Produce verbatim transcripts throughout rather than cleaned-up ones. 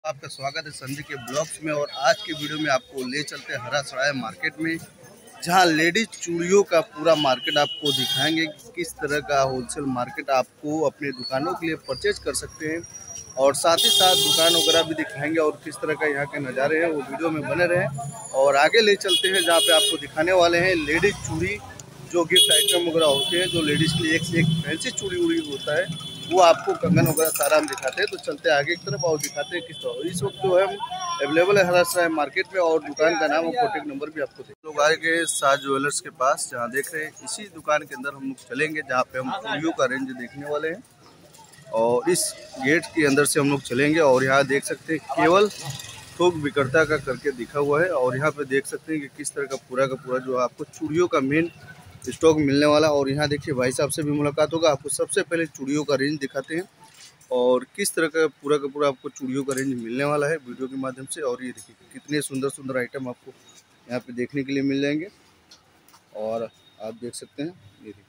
आपका स्वागत है संजय के ब्लॉग्स में। और आज के वीडियो में आपको ले चलते हैं हरा सराय मार्केट में, जहां लेडीज चूड़ियों का पूरा मार्केट आपको दिखाएंगे। किस तरह का होलसेल मार्केट आपको अपने दुकानों के लिए परचेज कर सकते हैं, और साथ ही साथ दुकान वगैरह भी दिखाएंगे और किस तरह का यहाँ के नज़ारे हैं वो वीडियो में बने रहें। और आगे ले चलते हैं जहाँ पे आपको दिखाने वाले हैं लेडीज चूड़ी, जो गिफ्ट आइटम वगैरह होते हैं, जो लेडीज़ के लिए एक से एक फैंसी चूड़ी उड़ी होता है, वो आपको कंगन वगैरह सारा हम दिखाते हैं। तो चलते हैं आगे की तरफ और दिखाते हैं किस तरह। इस वक्त जो है हम अवेलेबल है हरा सराय मार्केट में, और दुकान का नाम और कॉन्टेक्ट नंबर भी आपको दें। लोग आए गए साज ज्वेलर्स के पास, जहाँ देख रहे हैं इसी दुकान के अंदर हम लोग चलेंगे, जहाँ पे हम चूड़ियों का रेंज देखने वाले हैं। और इस गेट के अंदर से हम लोग चलेंगे और यहाँ देख सकते हैं केवल थोक विक्रेता का करके दिखा हुआ है। और यहाँ पे देख सकते हैं कि किस तरह का पूरा का पूरा जो आपको चूड़ियों का मेन स्टॉक मिलने वाला। और यहाँ देखिए भाई साहब से भी मुलाकात होगा। आपको सबसे पहले चूड़ियों का रेंज दिखाते हैं और किस तरह का पूरा का पूरा आपको चूड़ियों का रेंज मिलने वाला है वीडियो के माध्यम से। और ये देखिए कितने सुंदर सुंदर आइटम आपको यहाँ पे देखने के लिए मिल जाएंगे। और आप देख सकते हैं ये देखिए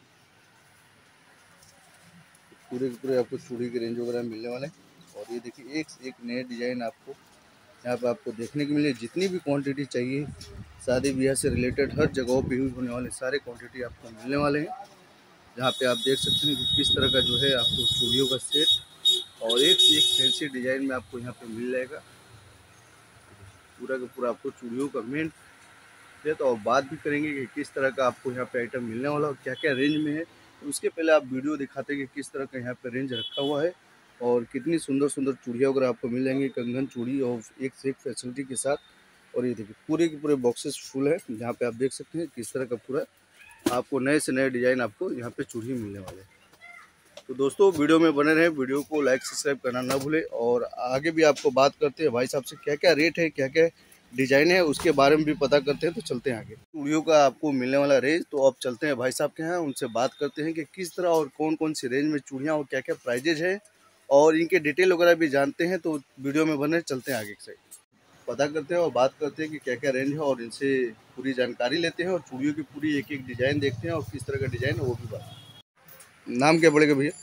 पूरे के पूरे आपको चूड़ी के रेंज वगैरह मिलने वाले हैं। और ये देखिए एक से एक नए डिज़ाइन आपको यहाँ पे आपको देखने को मिले। जितनी भी क्वांटिटी चाहिए शादी ब्याह से रिलेटेड हर जगहों पे यूज होने वाले सारे क्वांटिटी आपको मिलने वाले हैं। जहाँ पे आप देख सकते हैं कि किस तरह का जो है आपको चूड़ियों का सेट और एक से एक फैंसी डिज़ाइन में आपको यहाँ पे मिल जाएगा। पूरा का पूरा आपको चूड़ियों का मेन सेट। और बात भी करेंगे कि किस तरह का आपको यहाँ पे आइटम मिलने वाला और क्या क्या रेंज में है। तो उसके पहले आप वीडियो दिखाते हैं कि किस तरह का यहाँ पे रेंज रखा हुआ है और कितनी सुंदर सुंदर चूड़ियाँ वगैरह आपको मिल जाएंगी, कंगन चूड़ी और एक से एक फैसिलिटी के साथ। और ये देखिए पूरे के पूरे बॉक्सेस फुल है, जहाँ पे आप देख सकते हैं किस तरह का पूरा आपको नए से नए डिज़ाइन आपको यहाँ पे चूड़ी मिलने वाले हैं। तो दोस्तों वीडियो में बने रहें, वीडियो को लाइक सब्सक्राइब करना ना भूलें। और आगे भी आपको बात करते हैं भाई साहब से क्या क्या रेट है, क्या क्या डिज़ाइन है, उसके बारे में भी पता करते हैं। तो चलते हैं आगे चूड़ियों का आपको मिलने वाला रेंज। तो अब चलते हैं भाई साहब के यहाँ, उनसे बात करते हैं कि किस तरह और कौन कौन सी रेंज में चूड़ियाँ और क्या क्या प्राइजेज है, और इनके डिटेल वगैरह भी जानते हैं। तो वीडियो में बने, चलते हैं आगे की साइड पता करते हैं और बात करते हैं कि क्या क्या रेंज है, और इनसे पूरी जानकारी लेते हैं और चूड़ियों की पूरी एक एक डिज़ाइन देखते हैं और किस तरह का डिज़ाइन है वो भी बात। नाम क्या पड़ेगा भैया?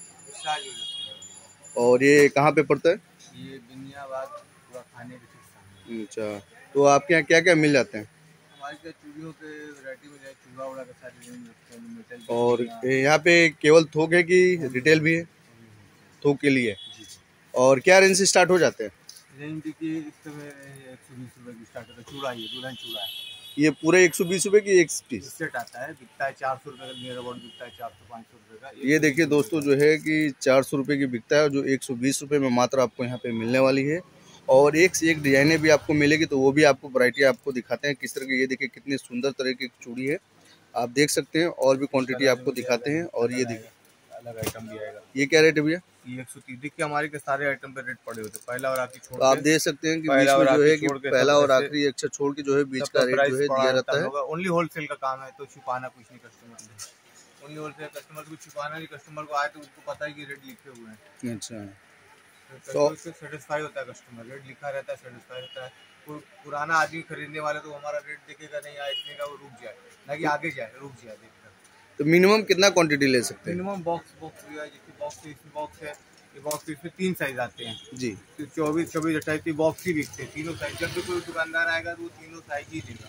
और ये कहाँ पे पड़ता है? ये बिनियाबाद पूरा खाने के। अच्छा, तो आपके यहाँ क्या क्या मिल जाते हैं? हमारे यहाँ चूड़ियों के वैरायटी मिल जाए, चूड़ा उड़ा का सारी रेंज रखते हैं, मेटल। और यहाँ पे केवल थोक है कि रिटेल भी है? थोक के लिए। और क्या रेंज से स्टार्ट हो जाते हैं? रेंज देखिए इस समय एक सौ बीस रुपये की स्टार्ट होता है। चूड़ा ये दुल्हन चूड़ा है, ये पूरे एक सौ बीस रुपये की एक पीस सेट आता है, बिकता है चार सौ रुपये का, नियर अबाउट बिकता है चार सौ पाँच सौ रुपये का। ये देखिए दोस्तों जो है कि चार सौ रुपये की बिकता है, जो एक सौ बीस रुपये में मात्र आपको यहाँ पे मिलने वाली है। और एक से एक डिजाइने भी आपको मिलेगी, तो वो भी आपको वैरायटी आपको दिखाते हैं किस तरह की। ये देखिए कितनी सुंदर तरह की चूड़ी है, आप देख सकते हैं। और भी क्वांटिटी आपको दिखाते हैं। और ये देखिए अलग आइटम भी आएगा। ये क्या रेट है भैया? ये एक सौ तीस। देखिए हमारे के सारे आइटम पे रेट पड़े होते हैं, पहला और आखिरी छोड़ तो आप देख सकते हैं कि बीच में जो है कि पहला और आखिरी अक्षर छोड़ के जो है बीच का रेट जो है दिया रहता है। ओनली होलसेल का काम है, तो छुपाना कुछ नहीं कस्टमर को। ओनली होलसेल कस्टमर को छुपाना नहीं, कस्टमर को आए तो उसको पता है कि रेट लिखे हुए हैं। अच्छा, तो उससे सेटिस्फाई होता है कस्टमर, रेट लिखा रहता है, सेटिस्फाई रहता है। पुराना आदमी खरीदने वाले तो हमारा रेट देखेगा नहीं, यार इतने का, वो रुक जाए ना कि आगे जाए, रुक जाए देखकर। तो मिनिमम कितना क्वांटिटी ले सकते हैं? मिनिमम बॉक्स बॉक्स भी है, जैसे बॉक्स इसमें बॉक्स है, ये बॉक्स इसमें तीन साइज आते हैं जी। तो चौबीस चौबीस अट्ठाईस की बॉक्स ही बिकते हैं, तीनों साइज। जब भी कोई दुकानदार आएगा तो वो तीनों साइज ही देगा।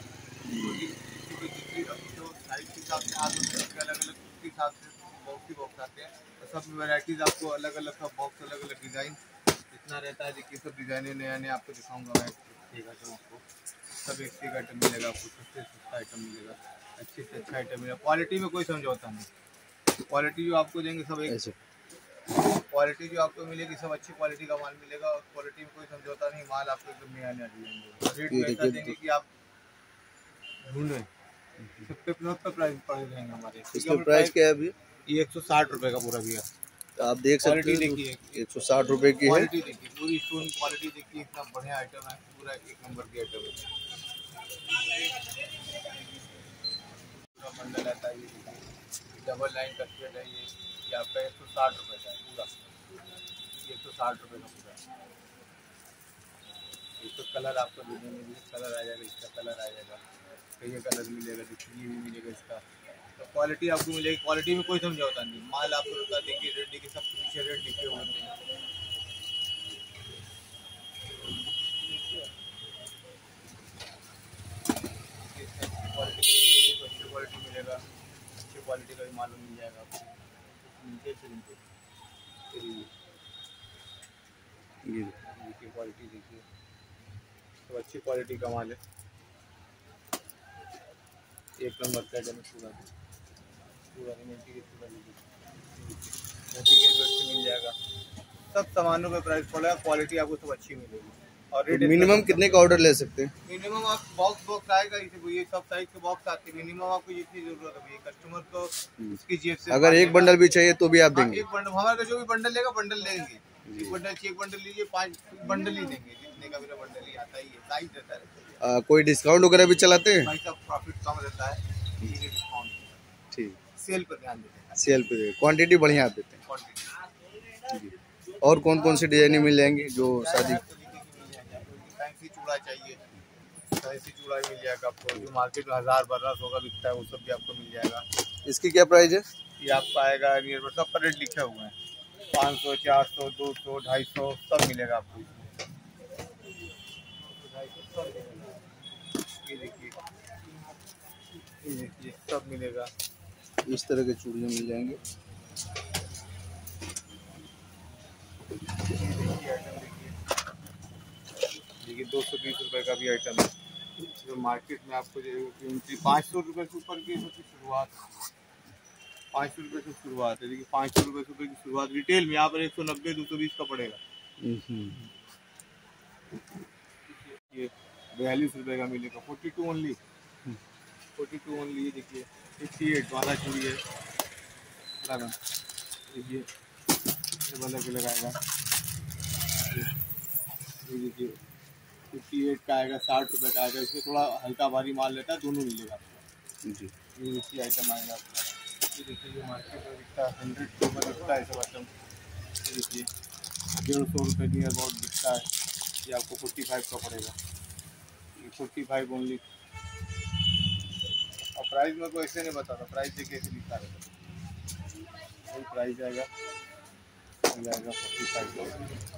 तो साइज के हिसाब से हाथ अलग अलग के हिसाब से बॉक्स ही बॉक्स आते हैं। तो सब वेराइटीज आपको अलग अलग, सब बॉक्स अलग अलग डिज़ाइन इतना रहता है। देखिए सब डिज़ाइने नया नया आपको दिखाऊंगा मैं, देखिएगा तो आपको सब एक से एक आइटम मिलेगा, आपको सस्ते से सस्ता आइटम मिलेगा, अच्छे से अच्छा आइटम मिलेगा। क्वालिटी में कोई समझौता नहीं, क्वालिटी जो आपको देंगे सब एक क्वालिटी जो आपको मिलेगी सब अच्छी क्वालिटी का माल मिलेगा। और क्वालिटी में कोई समझौता नहीं, माल आपको एकदम नया नया देंगे, रेट ऐसा देंगे कि आप ढूंढें। सब पे प्लस का प्राइस पड़ जाएंगे हमारे। इसका प्राइस क्या है अभी? ये एक सौ साठ रुपये का पूरा भैया। तो आप देख सकते हैं देखिए एक सौ साठ रुपये की है। क्वालिटी देखिए, पूरी स्टोन क्वालिटी देखिए, इतना बढ़िया आइटम है, पूरा एक नंबर की आइटम है। पूरा बंडल आता है, ये डबल लाइन का सेट है, ये ये आपका एक सौ साठ रुपये का है पूरा, एक सौ साठ रुपये का पूरा। एक तो कलर आपको देने में भी कलर आ जाएगा, इसका कलर आ जाएगा, कई कलर मिलेगा, देखिए ये भी मिलेगा इसका। तो क्वालिटी आपको मिलेगी, क्वालिटी में कोई समझौता नहीं। माल आपको रुका देखिए, रेट देखिए, सब पीछे रेट लिखे हुए हैं। क्वालिटी का भी मालूम मिल जाएगा आपको। नीचे से नीचे ये देखिए क्वालिटी देखिए, तो अच्छी क्वालिटी का माल है, एक नंबर का पूरा पूरा मिल जाएगा। सब सामानों का प्राइस पड़ेगा, क्वालिटी आपको सब अच्छी मिलेगी। और रेट मिनिमम कितने का ऑर्डर ले सकते हैं? मिनिमम आप बॉक्स बॉक्स आएगा, इसे ये सब साइज के बॉक्स आते हैं। मिनिमम आपको जितनी जरूरत है कस्टमर को उसकी जेब से। अगर एक बंडल भी चाहिए तो भी आप देंगे? एक बंडल हमारे जो भी बंडल लेगा बंडल लेंगे, एक बंडल चाहिए बंडल लीजिए, पाँच बंडल ही देंगे, जितने का मेरा बंडल ही आता ही है, साइज रहता है। कोई डिस्काउंट वगैरह भी चलाते हैं? भाई साहब प्रॉफिट कम रहता है, डिस्काउंट ठीक, सेल पर ध्यान देते हैं, सेल पे क्वांटिटी बढ़िया आप देते हैं। क्वांटिटी और कौन कौन सी डिजाइने मिल जाएंगी जो शादी? फैंसी चूड़ा चाहिए, फैंसी चूड़ा भी मिल जाएगा आपको, जो मार्केट में हज़ार बारह सौ का बिकता है वो सब भी आपको मिल जाएगा। इसकी क्या प्राइस है? ये आपका आएगा नियर पर सब पर रेट लिखे हुए हैं, पाँच सौ चार सौ दो सौ ढाई सौ सब मिलेगा आपको। ये देखिए, ये देखिए सब मिलेगा, इस तरह के चूड़ियाँ मिल जाएंगे। देखिए दो सौ बीस रुपये का भी आइटम है, जो मार्केट में आपको पाँच सौ रुपये से ऊपर की शुरुआत, पाँच सौ रुपये से शुरुआत है। देखिए पाँच सौ रुपये रुपये की शुरुआत रिटेल में, यहाँ पर एक सौ नब्बे दो सौ बीस का पड़ेगा। ये बयालीस रुपये का मिलेगा, forty two only, forty two only. ये देखिए फिफ्टी एट वाला चूड़ी है, देखिए वाला के लगाएगा। ये देखिए फिफ्टी एट का आएगा, साठ रुपये का आएगा, इसमें थोड़ा हल्का भारी माल रहता है, दोनों मिलेगा आपको जी। ये इसी आइटम आएगा आपका। ये देखिए जो मार्केट में बिकता है हंड्रेड के ऊपर बिकता है सब आइटम, ये देखिए डेढ़ सौ रुपये नियर अबाउट बिकता है, ये आपको फोर्टी फाइव का पड़ेगा, ये फोर्टी फाइव ओनली। और प्राइस मेरे को ऐसे नहीं बताता, प्राइस देखिए ऐसे लिखा रहता, वही प्राइस आएगा, आएगा फोर्टी फाइव का।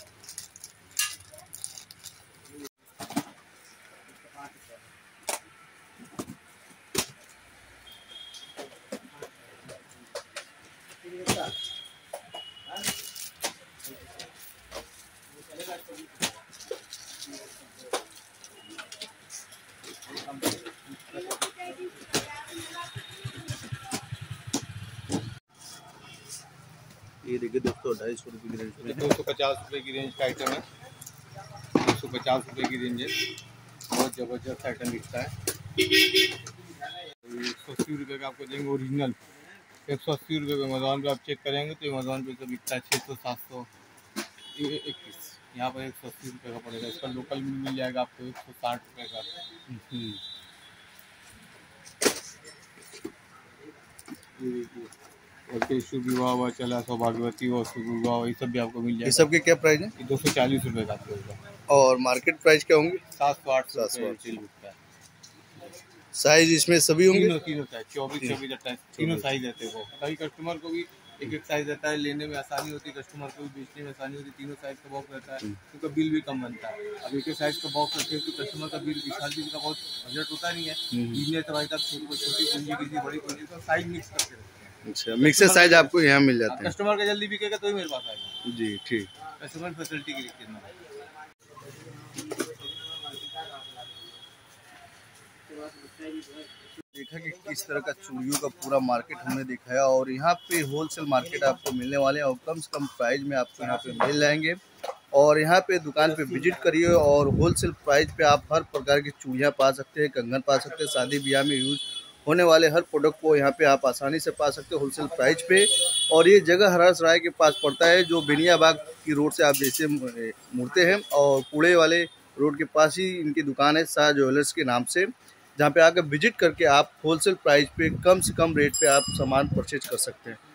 ये देखिए दोस्तों ढाई सौ रुपये की रेंज में, दो सौ पचास रुपये की रेंज का आइटम है, दो सौ पचास रुपये की रेंज है, बहुत ज़बरदस्त आइटम बिकता है। एक सौ अस्सी रुपये का आपको देंगे ओरिजिनल, एक सौ अस्सी रुपये पे अमेज़ॉन पे आप चेक करेंगे तो अमेज़ॉन पे तो बिकता है छः सौ सात सौ इक्कीस, यहाँ पर एक सौ अस्सी रुपये का पड़ेगा। इसका लोकल भी मिल जाएगा आपको एक सौ साठ रुपये का। और शुभ विवाह हुआ चला, सौभाग्यवती और शुभ विवाह, ये सब भी आपको मिल जाएगा। ये सब के क्या प्राइस है? दो सौ चालीस रुपये का आपको होगा। और मार्केट प्राइस क्या होंगे? सात सौ आठ सौ बिकता है। साइज इसमें सभी होंगे? तीनों तीनों साइज, चौबीस चौबीस अट्ठाईस तीनों साइज रहते हैं। वो कई कस्टमर को भी एक एक साइज रहता है, लेने में आसानी होती है, कस्टमर को भी बेचने में आसानी होती है। तीनों साइज का बॉक्स रहता है, क्योंकि बिल भी कम बनता है। अब एक एक साइज का बॉक्स रखते हैं तो कस्टमर का बिल विशाल बिल का बहुत बजट होता नहीं है, बिजनेस तो भाई साहब छोटी पूंजी किसी बड़ी पूंजी तो साइज मिक्स करके रखते हैं। अच्छा, मिक्सर साइज आपको यहाँ मिल जाते हैं। कस्टमर का जल्दी बिकेगा तो ही मेरे पास आएगा जी। ठीक, कस्टमर फैसिलिटी की दिक्कत ना। देखा कि किस तरह का चूड़ियों का पूरा मार्केट हमने दिखाया, और यहाँ पे होलसेल मार्केट आपको मिलने वाले हैं और कम से कम प्राइस में आपको यहाँ पे मिल जाएंगे। और यहाँ पे दुकान पे विजिट करिए और होलसेल प्राइस पे आप हर प्रकार की चूड़ियाँ पा सकते हैं, कंगन पा सकते हैं, शादी ब्याह में यूज होने वाले हर प्रोडक्ट को यहाँ पे आप आसानी से पा सकते हैं होलसेल प्राइस पे। और ये जगह हरास राय के पास पड़ता है, जो बेनियाबाग की रोड से आप जैसे मुड़ते हैं और पुणे वाले रोड के पास ही इनकी दुकान है, शाह ज्वेलर्स के नाम से, जहाँ पे आकर विजिट करके आप होलसेल प्राइस पे कम से कम रेट पे आप सामान परचेज कर सकते हैं।